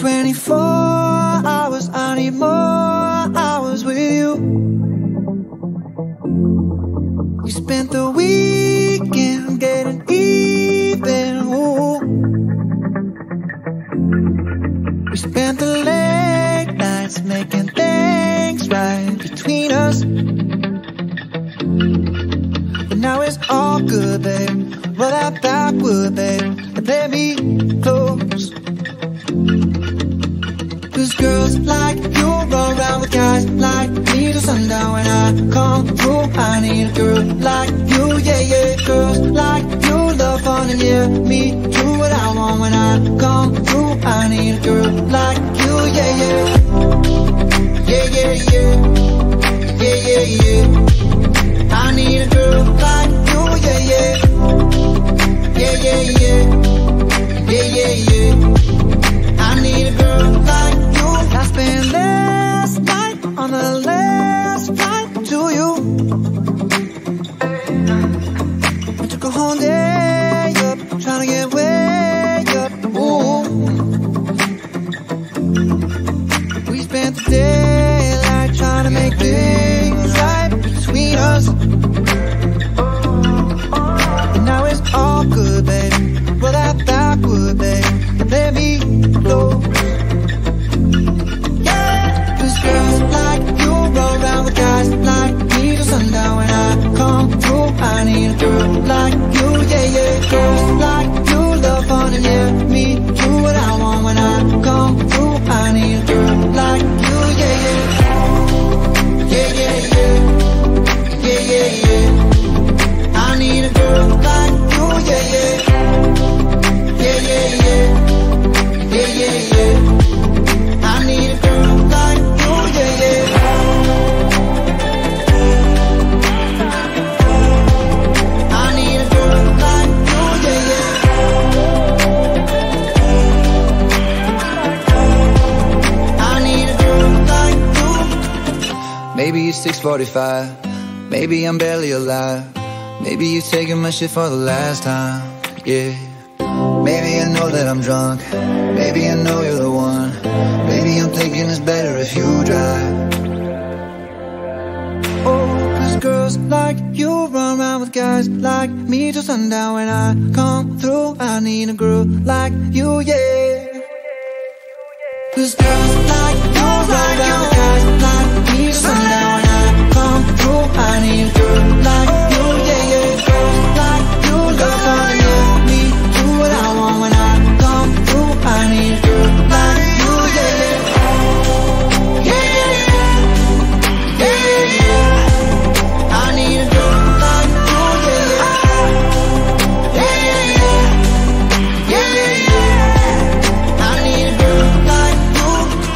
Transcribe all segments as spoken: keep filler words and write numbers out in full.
twenty-four hours, I need more hours with you. We spent the weekend getting even, ooh. We spent the late nights making things right between us. But now it's all good, babe. Roll that backwoods, babe, and let me close. Cause girls like you roll around with guys like me till sundown. When I come through, I need a girl like you, yeah, yeah. Girls like you love fun and yeah, me do what I want. When I come through, I need a girl like you, yeah, yeah. Yeah, yeah, yeah. Yeah, yeah, yeah. I need a girl like you, yeah, yeah. Yeah, yeah, yeah. Yeah, yeah, yeah. I need a girl like you. I spent last night on the last flight to you. I took a whole day up, trying to get way up. Ooh. We spent the daylight trying to make things right between us. But now it's all good, baby. Roll that backwoods, babe, and let me go. Yeah, cause girls like you roll around with guys like me till sundown. When I come through, I need a girl like you, yeah, yeah. Girls like you love fun and yeah, me do what I want. When I come through, I need a girl like you, yeah, yeah. Yeah, yeah, yeah. Yeah, yeah, yeah. I need a girl like you, yeah, yeah. Yeah, yeah, yeah. Yeah, yeah, yeah. I need a girl like you, yeah, yeah. I need a girl like you, yeah, yeah. I need a girl like you. Maybe it's six forty-five. Maybe I'm barely alive. Maybe you're taking my shit for the last time, yeah. Maybe I know that I'm drunk. Maybe I know you're the one. Maybe I'm thinking it's better if you drive. Oh, cause girls like you run around with guys like me till sundown. When I come through, I need a girl like you, yeah. Cause girls like you run around with guys like me till sundown. When I come through, I need a girl like you, yeah, yeah. Girls like you love fun, yeah, me do what I want. When I come through, I need a girl like you, yeah, yeah. Yeah, yeah, yeah. Yeah, yeah, yeah. I need a girl like you, yeah, yeah. Yeah, yeah, yeah. Yeah, yeah, yeah. I need a girl like you.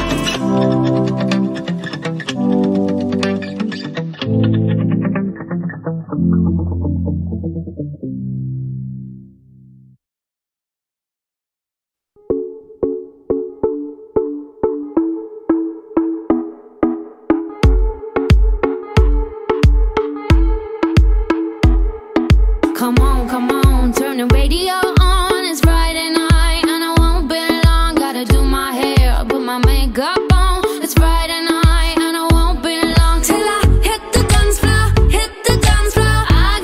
Come on, come on, turn the radio on. It's Friday night and I won't be long. Gotta do my hair, put my makeup on. It's Friday night and I won't be long till I hit the dance floor, hit the dance floor. I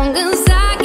strong inside.